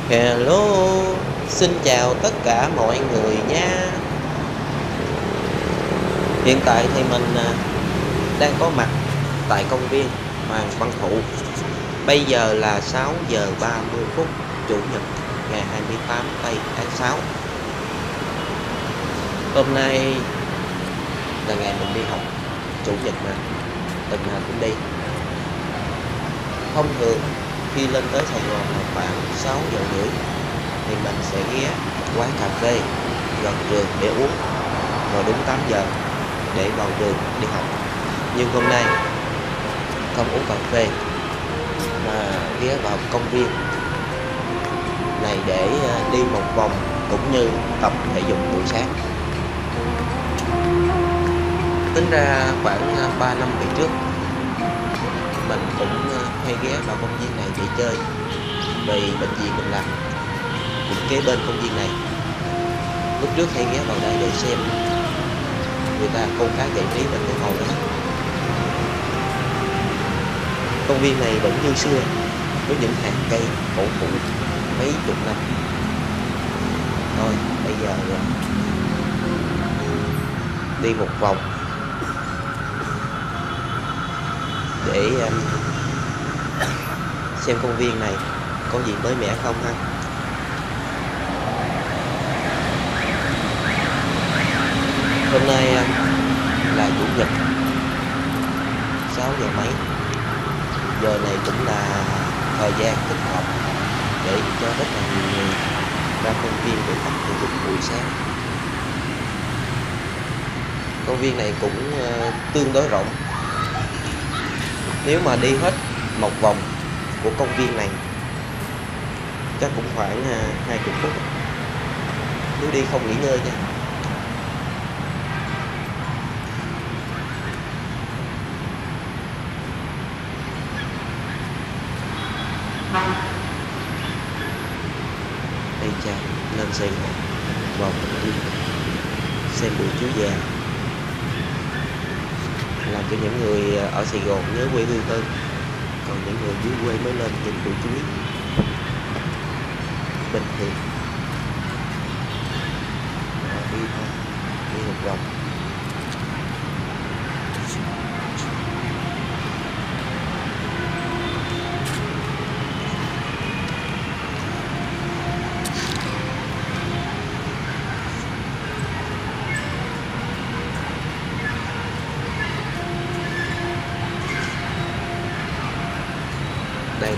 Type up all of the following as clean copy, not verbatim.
Hello, xin chào tất cả mọi người nha. Hiện tại thì mình đang có mặt tại công viên Hoàng Văn Thụ. Bây giờ là 6 giờ 30 phút Chủ nhật ngày 28 tây tháng 6. Hôm nay là ngày mình đi học, Chủ nhật mà, tuần nào cũng đi. Thông thường khi lên tới Sài Gòn là khoảng 6 giờ rưỡi thì mình sẽ ghé quán cà phê gần trường để uống, rồi đúng 8 giờ để vào trường đi học. Nhưng hôm nay không uống cà phê mà ghé vào công viên này để đi một vòng cũng như tập thể dục buổi sáng. Tính ra khoảng 3 năm về trước mình cũng hay ghé vào công viên này để chơi, vì bệnh viện mình làm cũng kế bên công viên này. Lúc trước hay ghé vào đây để xem người ta câu cá giải trí bên cái hồ đó. Công viên này vẫn như xưa với những hàng cây cổ thụ mấy chục năm. Thôi bây giờ đi một vòng để xem công viên này có gì mới mẻ không ha. Hôm nay là Chủ nhật, 6 giờ mấy. Giờ này cũng là thời gian thích hợp để cho rất là nhiều người ra công viên để tập thể dục buổi sáng. Công viên này cũng tương đối rộng. Nếu mà đi hết một vòng của công viên này chắc cũng khoảng 20 phút nếu đi không nghỉ ngơi nha. Đây cha, lên Sài Gòn vào công viên xem buổi chiếu già, làm cho những người ở Sài Gòn nhớ quê hương hơn, còn những người dưới quê mới lên nhìn buổi chuối bình thường. Đi thôi, đi một vòng. Đây.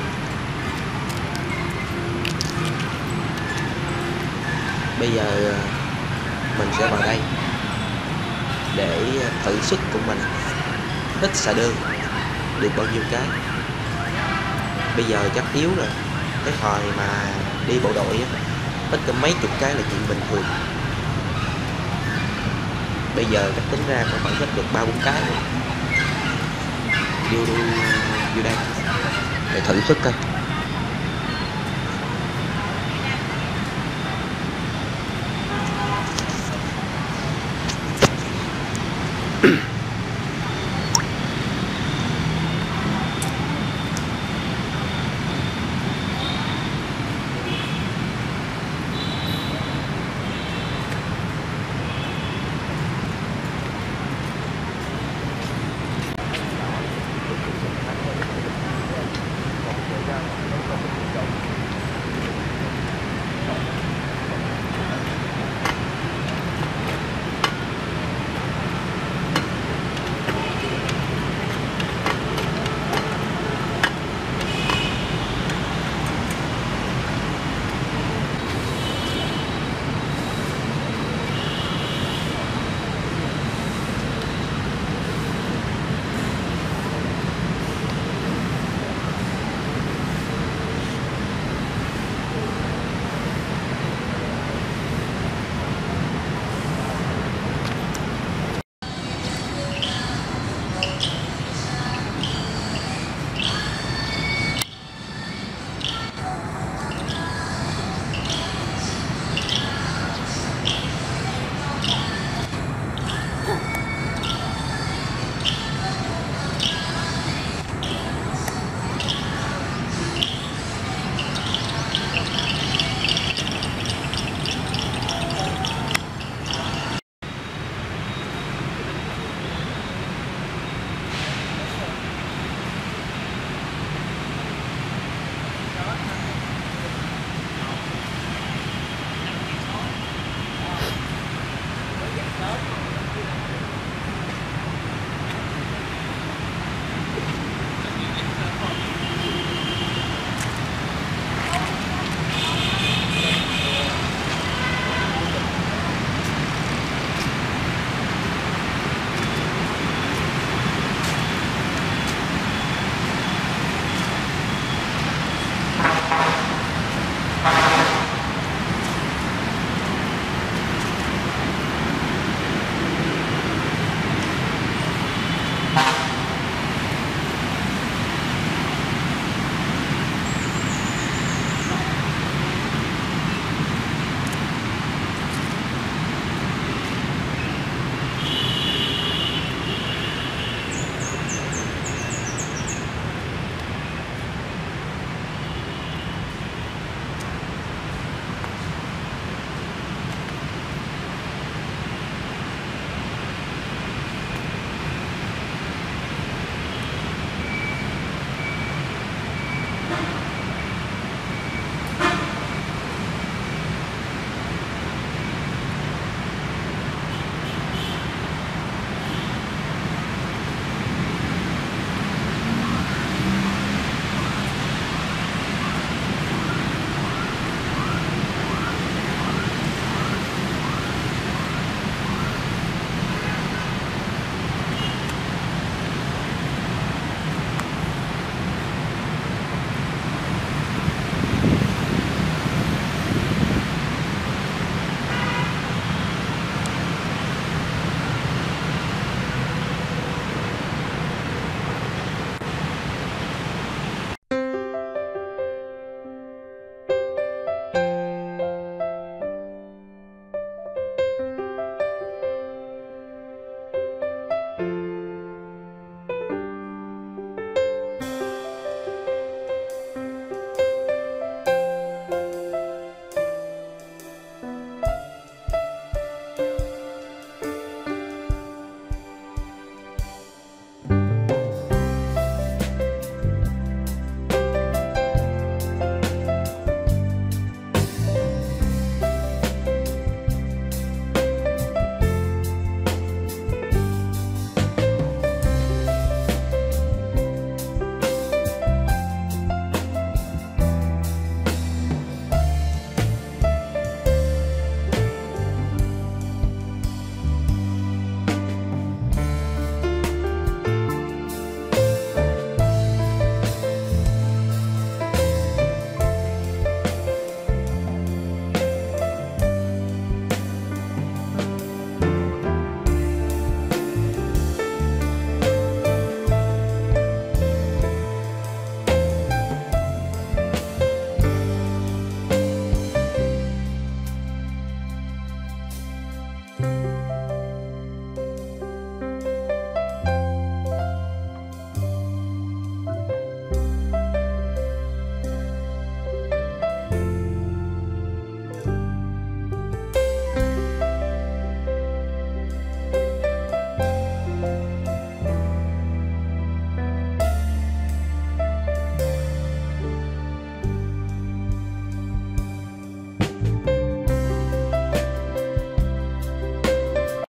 Bây giờ mình sẽ vào đây để thử sức của mình hít xà đơn được bao nhiêu cái. Bây giờ chắc yếu rồi, cái thời mà đi bộ đội hít cả mấy chục cái là chuyện bình thường. Bây giờ chắc tính ra cũng phải hít được 3-4 cái rồi. Vô đây để thử sức coi.